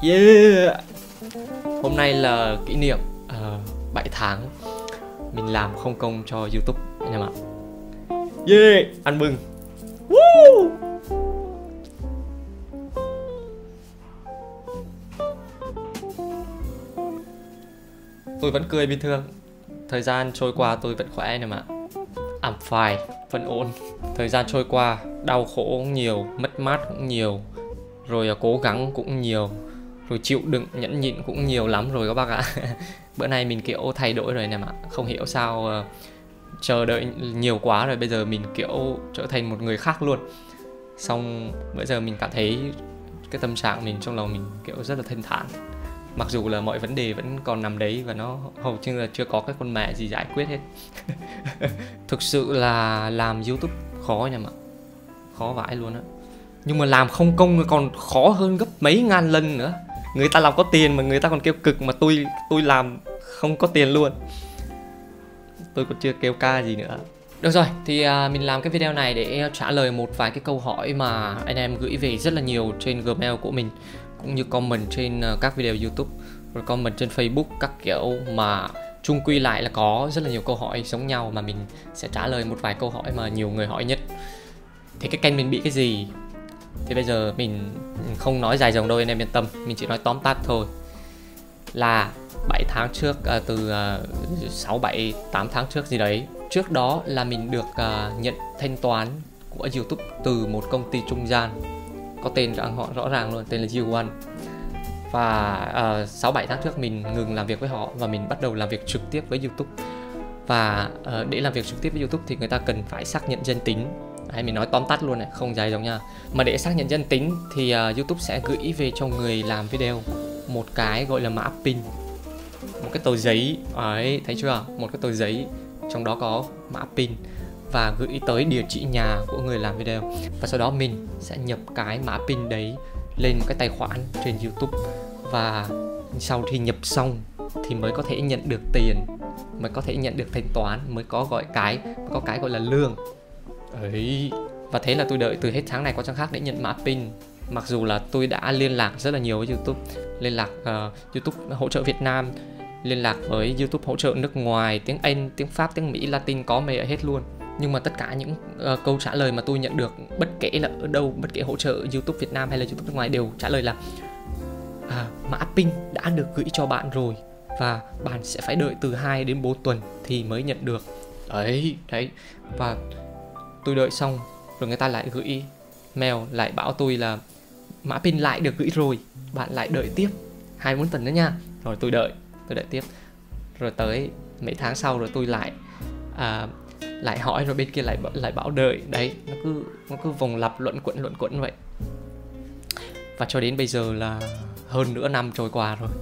Yeah. Hôm nay là kỷ niệm 7 tháng mình làm không công cho YouTube anh em ạ. Yeah, ăn mừng. Woo. Tôi vẫn cười bình thường. Thời gian trôi qua tôi vẫn khỏe anh em ạ. I'm fine, vẫn ổn. Thời gian trôi qua, đau khổ cũng nhiều, mất mát cũng nhiều, rồi cố gắng cũng nhiều, rồi chịu đựng, nhẫn nhịn cũng nhiều lắm rồi các bác ạ. Bữa nay mình kiểu thay đổi rồi anh em ạ. Không hiểu sao chờ đợi nhiều quá rồi bây giờ mình kiểu trở thành một người khác luôn. Xong bây giờ mình cảm thấy cái tâm trạng mình trong lòng mình kiểu rất là thanh thản. Mặc dù là mọi vấn đề vẫn còn nằm đấy và nó hầu như là chưa có cái con mẹ gì giải quyết hết. Thực sự là làm YouTube khó anh em ạ. Khó vãi luôn á. Nhưng mà làm không công còn khó hơn gấp mấy ngàn lần nữa. Người ta làm có tiền mà người ta còn kêu cực, mà tôi làm không có tiền luôn. Tôi còn chưa kêu ca gì nữa. Được rồi, thì mình làm cái video này để trả lời một vài cái câu hỏi mà anh em gửi về rất là nhiều trên Gmail của mình, cũng như comment trên các video YouTube, rồi comment trên Facebook các kiểu, mà chung quy lại là có rất là nhiều câu hỏi giống nhau, mà mình sẽ trả lời một vài câu hỏi mà nhiều người hỏi nhất. Thì cái kênh mình bị cái gì thì bây giờ mình không nói dài dòng đâu anh em yên tâm, mình chỉ nói tóm tắt thôi. Là 7 tháng trước, từ 6, 7, 8 tháng trước gì đấy, trước đó là mình được nhận thanh toán của YouTube từ một công ty trung gian có tên họ rõ ràng luôn, tên là U1. Và 6, 7 tháng trước mình ngừng làm việc với họ và mình bắt đầu làm việc trực tiếp với YouTube. Và để làm việc trực tiếp với YouTube thì người ta cần phải xác nhận danh tính. Đấy, mình nói tóm tắt luôn này, không dài dòng nha. Mà để xác nhận danh tính thì YouTube sẽ gửi về cho người làm video một cái gọi là mã PIN, một cái tờ giấy ấy, thấy chưa? Một cái tờ giấy trong đó có mã PIN và gửi tới địa chỉ nhà của người làm video. Và sau đó mình sẽ nhập cái mã PIN đấy lên một cái tài khoản trên YouTube, và sau khi nhập xong thì mới có thể nhận được tiền, mới có thể nhận được thanh toán, mới có cái gọi là lương ấy. Và thế là tôi đợi từ hết tháng này qua tháng khác để nhận mã PIN. Mặc dù là tôi đã liên lạc rất là nhiều với YouTube, liên lạc YouTube hỗ trợ Việt Nam, liên lạc với YouTube hỗ trợ nước ngoài, tiếng Anh, tiếng Pháp, tiếng Mỹ, Latin có mê hết luôn. Nhưng mà tất cả những câu trả lời mà tôi nhận được, bất kể là ở đâu, bất kể hỗ trợ YouTube Việt Nam hay là YouTube nước ngoài, đều trả lời là mã PIN đã được gửi cho bạn rồi và bạn sẽ phải đợi từ 2 đến 4 tuần thì mới nhận được. Đấy. Và tôi đợi xong rồi người ta lại gửi mail lại bảo tôi là mã PIN lại được gửi rồi, bạn lại đợi tiếp 2-4 tuần nữa nha. Rồi tôi đợi tiếp. Rồi tới mấy tháng sau rồi tôi lại hỏi, rồi bên kia lại bảo đợi. Đấy, nó cứ vòng lặp luẩn quẩn vậy. Và cho đến bây giờ là hơn nửa năm trôi qua rồi.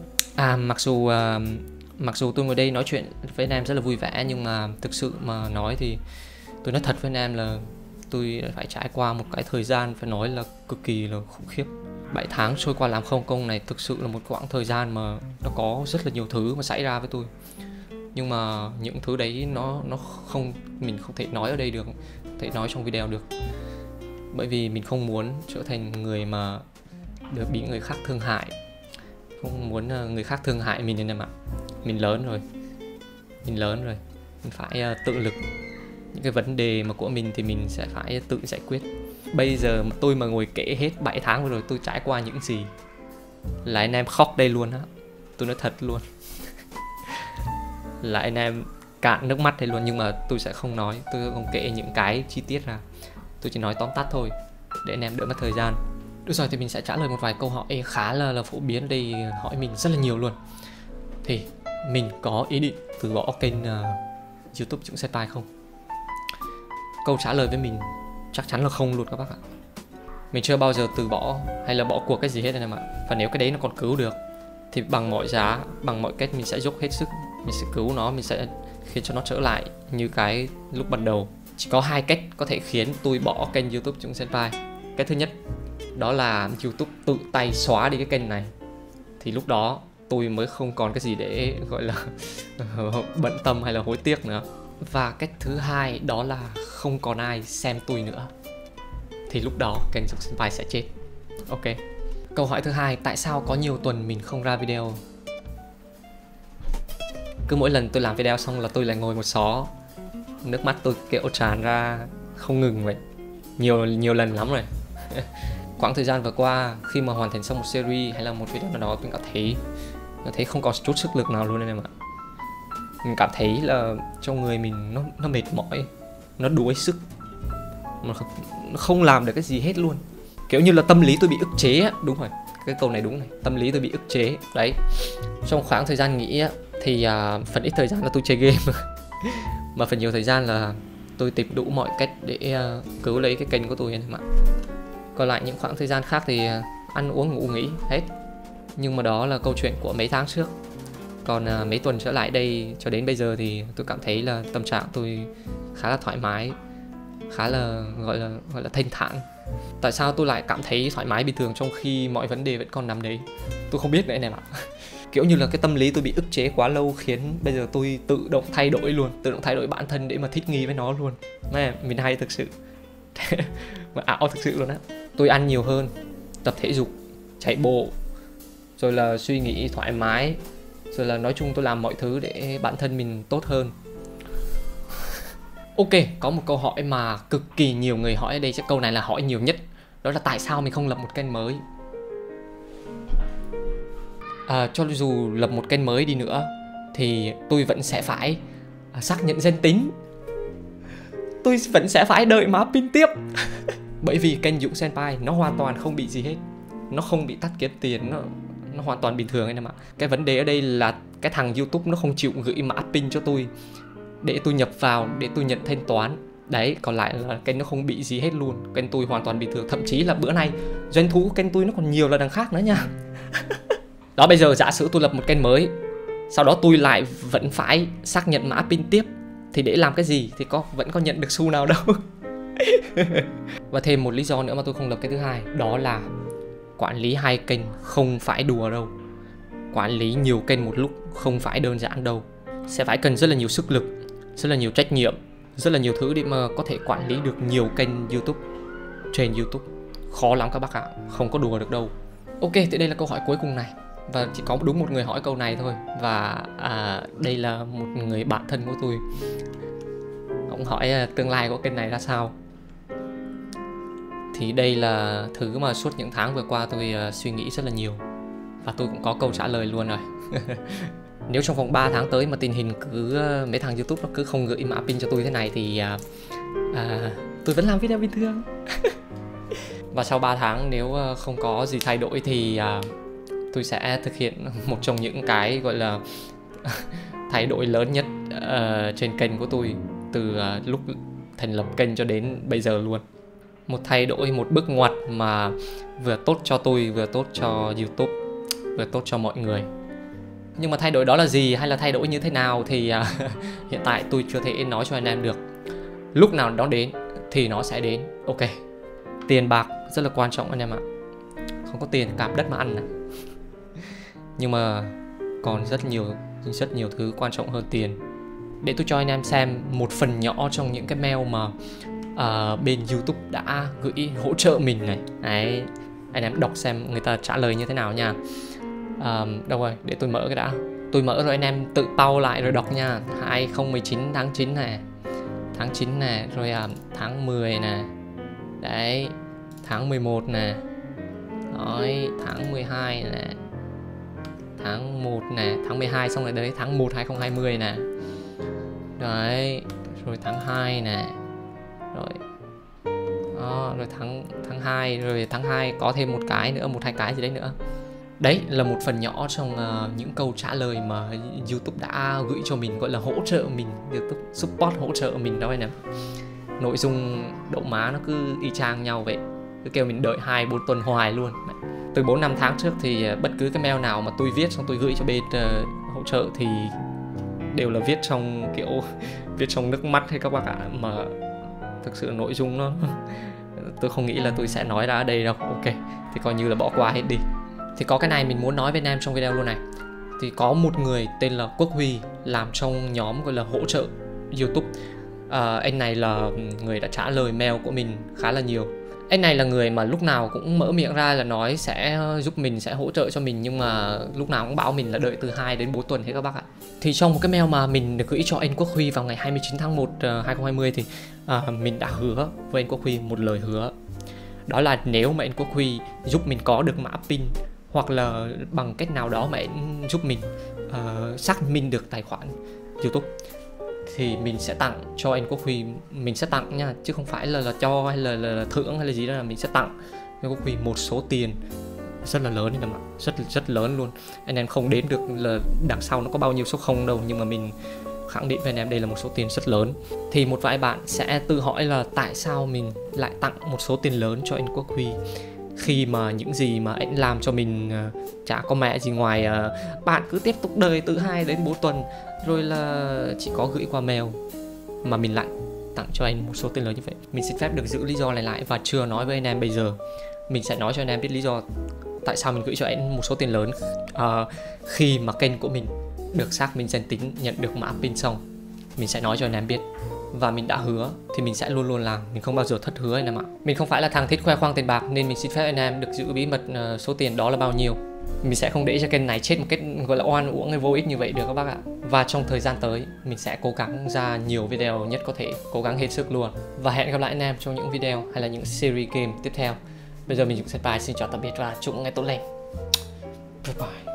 Mặc dù tôi ngồi đây nói chuyện với anh em rất là vui vẻ, nhưng mà thực sự mà nói thì tôi nói thật với anh em là tôi phải trải qua một cái thời gian phải nói là cực kỳ là khủng khiếp. 7 tháng trôi qua làm không công này thực sự là một quãng thời gian mà nó có rất là nhiều thứ mà xảy ra với tôi. Nhưng mà những thứ đấy mình không thể nói ở đây được, không thể nói trong video được. Bởi vì mình không muốn trở thành người mà được bị người khác thương hại. Không muốn người khác thương hại mình nên em ạ. Mình lớn rồi. Mình phải tự lực. Những cái vấn đề mà của mình thì mình sẽ phải tự giải quyết. Bây giờ tôi mà ngồi kể hết 7 tháng vừa rồi tôi trải qua những gì là anh em khóc đây luôn á. Tôi nói thật luôn. Là anh em cạn nước mắt đây luôn. Nhưng mà tôi sẽ không nói, tôi không kể những cái chi tiết ra. Tôi chỉ nói tóm tắt thôi để anh em đỡ mất thời gian. Được rồi, thì mình sẽ trả lời một vài câu hỏi khá là phổ biến ở đây, hỏi mình rất là nhiều luôn. Thì mình có ý định từ bỏ kênh YouTube Dũng Senpai không? Câu trả lời với mình chắc chắn là không luôn các bác ạ. Mình chưa bao giờ từ bỏ hay là bỏ cuộc cái gì hết anh em ạ. Và nếu cái đấy nó còn cứu được thì bằng mọi giá, bằng mọi cách mình sẽ dốc hết sức. Mình sẽ cứu nó, mình sẽ khiến cho nó trở lại như cái lúc ban đầu. Chỉ có 2 cách có thể khiến tôi bỏ kênh YouTube Dũng Senpai. Cái thứ nhất đó là YouTube tự tay xóa đi cái kênh này, thì lúc đó tôi mới không còn cái gì để gọi là bận tâm hay là hối tiếc nữa. Và cách thứ hai đó là không còn ai xem tôi nữa, thì lúc đó kênh Dũng Senpai sẽ chết. Ok. Câu hỏi thứ hai, tại sao có nhiều tuần mình không ra video? Cứ mỗi lần tôi làm video xong là tôi lại ngồi một xó, nước mắt tôi kiểu tràn ra không ngừng vậy. Nhiều lần lắm rồi. Quãng thời gian vừa qua, khi mà hoàn thành xong một series hay là một video nào đó, tôi cảm thấy không có chút sức lực nào luôn anh em ạ. Mình cảm thấy là trong người mình nó mệt mỏi, nó đuối sức, nó không làm được cái gì hết luôn. Kiểu như là tâm lý tôi bị ức chế á. Đúng rồi, cái câu này đúng này, tâm lý tôi bị ức chế. Đấy, trong khoảng thời gian nghỉ á, thì phần ít thời gian là tôi chơi game mà phần nhiều thời gian là tôi tìm đủ mọi cách để cứu lấy cái kênh của tôi anh em ạ. Còn lại những khoảng thời gian khác thì ăn uống ngủ nghỉ hết. Nhưng mà đó là câu chuyện của mấy tháng trước. Còn mấy tuần trở lại đây cho đến bây giờ thì tôi cảm thấy là tâm trạng tôi khá là thoải mái, khá là gọi là thanh thản. Tại sao tôi lại cảm thấy thoải mái bình thường trong khi mọi vấn đề vẫn còn nằm đấy? Tôi không biết nữa anh em ạ. Kiểu như là cái tâm lý tôi bị ức chế quá lâu khiến bây giờ tôi tự động thay đổi luôn, tự động thay đổi bản thân để mà thích nghi với nó luôn. Mà mình hay thực sự. Mà ảo thực sự luôn á. Tôi ăn nhiều hơn, tập thể dục, chạy bộ, rồi là suy nghĩ thoải mái, rồi là nói chung tôi làm mọi thứ để bản thân mình tốt hơn. Ok, có một câu hỏi mà cực kỳ nhiều người hỏi ở đây, chắc câu này là hỏi nhiều nhất. Đó là tại sao mình không lập một kênh mới? Cho dù lập một kênh mới đi nữa thì tôi vẫn sẽ phải xác nhận danh tính. Tôi vẫn sẽ phải đợi mã pin tiếp. Bởi vì kênh Dũng Senpai nó hoàn toàn không bị gì hết. Nó không bị tắt kiếm tiền, nó hoàn toàn bình thường anh em ạ. Cái vấn đề ở đây là cái thằng YouTube nó không chịu gửi mã pin cho tôi để tôi nhập vào, để tôi nhận thanh toán. Đấy, còn lại là kênh nó không bị gì hết luôn. Kênh tôi hoàn toàn bình thường. Thậm chí là bữa nay doanh thu của kênh tôi nó còn nhiều là đằng khác nữa nha. Đó, bây giờ giả sử tôi lập một kênh mới, sau đó tôi lại vẫn phải xác nhận mã pin tiếp, thì để làm cái gì? Thì vẫn có nhận được xu nào đâu. Và thêm một lý do nữa mà tôi không lập cái thứ hai, đó là quản lý 2 kênh không phải đùa đâu. Quản lý nhiều kênh một lúc không phải đơn giản đâu. Sẽ phải cần rất là nhiều sức lực, rất là nhiều trách nhiệm, rất là nhiều thứ để mà có thể quản lý được nhiều kênh YouTube trên YouTube. Khó lắm các bác ạ, không có đùa được đâu. Ok, thì đây là câu hỏi cuối cùng này. Và chỉ có đúng một người hỏi câu này thôi. Và đây là một người bạn thân của tôi. Ông hỏi tương lai của kênh này ra sao. Thì đây là thứ mà suốt những tháng vừa qua tôi suy nghĩ rất là nhiều. Và tôi cũng có câu trả lời luôn rồi. Nếu trong vòng 3 tháng tới mà tình hình cứ mấy thằng YouTube nó cứ không gửi mã pin cho tôi thế này thì tôi vẫn làm video bình thường. Và sau 3 tháng nếu không có gì thay đổi thì tôi sẽ thực hiện một trong những cái gọi là thay đổi lớn nhất trên kênh của tôi từ lúc thành lập kênh cho đến bây giờ luôn. Một thay đổi, một bước ngoặt mà vừa tốt cho tôi, vừa tốt cho YouTube, vừa tốt cho mọi người. Nhưng mà thay đổi đó là gì hay là thay đổi như thế nào thì hiện tại tôi chưa thể nói cho anh em được. Lúc nào nó đến thì nó sẽ đến. Ok, tiền bạc rất là quan trọng anh em ạ. Không có tiền cạp đất mà ăn này. Nhưng mà còn rất nhiều thứ quan trọng hơn tiền. Để tôi cho anh em xem một phần nhỏ trong những cái mail mà bên YouTube đã gửi hỗ trợ mình này. Đấy, anh em đọc xem người ta trả lời như thế nào nha. Đâu rồi, để tôi mở cái đã. Tôi mở rồi anh em tự pause lại rồi đọc nha. 2019 tháng 9 này, tháng 9 này, rồi tháng 10 này. Đấy, tháng 11 này. Đấy, tháng 12 này, tháng 1 này, tháng 12 xong rồi đấy, tháng 1 2020 này. Đấy, rồi tháng 2 này. Rồi đó, rồi tháng 2, rồi tháng 2 có thêm một cái nữa, 1-2 cái gì đấy nữa. Đấy là một phần nhỏ trong những câu trả lời mà YouTube đã gửi cho mình, gọi là hỗ trợ mình, YouTube support hỗ trợ mình đó anh em. Nội dung đậu má nó cứ y chang nhau vậy, cứ kêu mình đợi 2-4 tuần hoài luôn. Từ 4-5 tháng trước thì bất cứ cái mail nào mà tôi viết xong tôi gửi cho bên hỗ trợ thì đều là viết trong kiểu viết trong nước mắt hay các bác ạ. Mà thực sự nội dung nó tôi không nghĩ là tôi sẽ nói ra ở đây đâu. Ok, thì coi như là bỏ qua hết đi. Thì có cái này mình muốn nói với anh em trong video luôn này. Thì có một người tên là Quốc Huy làm trong nhóm gọi là hỗ trợ YouTube. Anh này là người đã trả lời mail của mình khá là nhiều. Anh này là người mà lúc nào cũng mở miệng ra là nói sẽ giúp mình, sẽ hỗ trợ cho mình, nhưng mà lúc nào cũng bảo mình là đợi từ 2 đến 4 tuần hết các bác ạ. Thì trong một cái mail mà mình được gửi cho anh Quốc Huy vào ngày 29 tháng 1 2020 thì mình đã hứa với anh Quốc Huy một lời hứa. Đó là nếu mà anh Quốc Huy giúp mình có được mã pin, hoặc là bằng cách nào đó mà anh giúp mình xác minh được tài khoản YouTube, thì mình sẽ tặng cho anh Quốc Huy. Mình sẽ tặng nha, chứ không phải là cho hay là thưởng hay là gì đó, là mình sẽ tặng anh Quốc Huy một số tiền rất là lớn em ạ, rất lớn luôn. Anh em không đếm được là đằng sau nó có bao nhiêu số không đâu, nhưng mà mình khẳng định với anh em đây là một số tiền rất lớn. Thì một vài bạn sẽ tự hỏi là tại sao mình lại tặng một số tiền lớn cho anh Quốc Huy, khi mà những gì mà anh làm cho mình chả có mẹ gì ngoài bạn cứ tiếp tục đời từ 2 đến 4 tuần, rồi là chỉ có gửi qua mail, mà mình lại tặng cho anh một số tiền lớn như vậy. Mình xin phép được giữ lý do này lại và chưa nói với anh em bây giờ. Mình sẽ nói cho anh em biết lý do tại sao mình gửi cho anh một số tiền lớn khi mà kênh của mình được xác minh danh tính, nhận được mã pin xong. Mình sẽ nói cho anh em biết. Và mình đã hứa thì mình sẽ luôn luôn làm, mình không bao giờ thất hứa anh em ạ. Mình không phải là thằng thích khoe khoang tiền bạc, nên mình xin phép anh em được giữ bí mật số tiền đó là bao nhiêu. Mình sẽ không để cho kênh này chết một cách gọi là oan uổng hay vô ích như vậy được các bác ạ. Và trong thời gian tới mình sẽ cố gắng ra nhiều video nhất có thể, cố gắng hết sức luôn. Và hẹn gặp lại anh em trong những video hay là những series game tiếp theo. Bây giờ mình Dũng Senpai xin chào tạm biệt và chúc ngày tốt lành. Bye bye.